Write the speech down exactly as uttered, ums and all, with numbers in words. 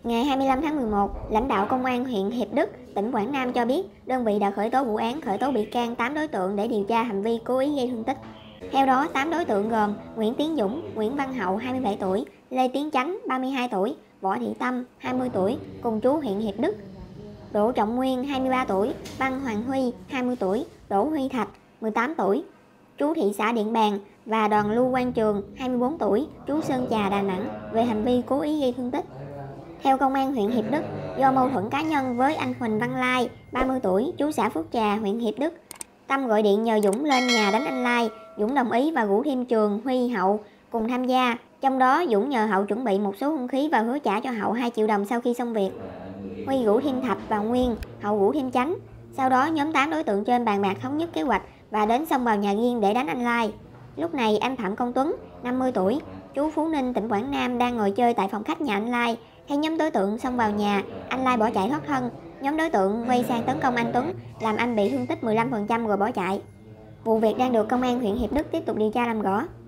Ngày hai mươi lăm tháng mười một, lãnh đạo Công an huyện Hiệp Đức, tỉnh Quảng Nam cho biết đơn vị đã khởi tố vụ án khởi tố bị can tám đối tượng để điều tra hành vi cố ý gây thương tích. Theo đó, tám đối tượng gồm Nguyễn Tiến Dũng, Nguyễn Văn Hậu hai mươi bảy tuổi, Lê Tiến Chánh ba mươi hai tuổi, Võ Thị Tâm hai mươi tuổi, cùng trú huyện Hiệp Đức, Đỗ Trọng Nguyên hai mươi ba tuổi, Văn Hoàng Huy hai mươi tuổi, Đỗ Huy Thạch mười tám tuổi, trú thị xã Điện Bàn và Đoàn Lưu Quang Trường hai mươi bốn tuổi, trú Sơn Trà, Đà Nẵng về hành vi cố ý gây thương tích. Theo Công an huyện Hiệp Đức, do mâu thuẫn cá nhân với anh Huỳnh Văn Lai, ba mươi tuổi, trú xã Phước Trà, huyện Hiệp Đức, Tâm gọi điện nhờ Dũng lên nhà đánh anh Lai. Dũng đồng ý và rủ thêm Trường, Huy, Hậu cùng tham gia. Trong đó, Dũng nhờ Hậu chuẩn bị một số hung khí và hứa trả cho Hậu hai triệu đồng sau khi xong việc. Huy rủ thêm Thạch và Nguyên, Hậu rủ thêm Chánh. Sau đó, nhóm tám đối tượng trên bàn bạc thống nhất kế hoạch và đến xông vào nhà riêng để đánh anh Lai. Lúc này, anh Phạm Công Tuấn, năm mươi tuổi, trú Phú Ninh, tỉnh Quảng Nam đang ngồi chơi tại phòng khách nhà anh Lai. Thấy nhóm đối tượng xông vào nhà, anh Lai bỏ chạy thoát thân. Nhóm đối tượng vây sang tấn công anh Tuấn, làm anh bị thương tích mười lăm phần trăm rồi bỏ chạy. Vụ việc đang được Công an huyện Hiệp Đức tiếp tục điều tra làm rõ.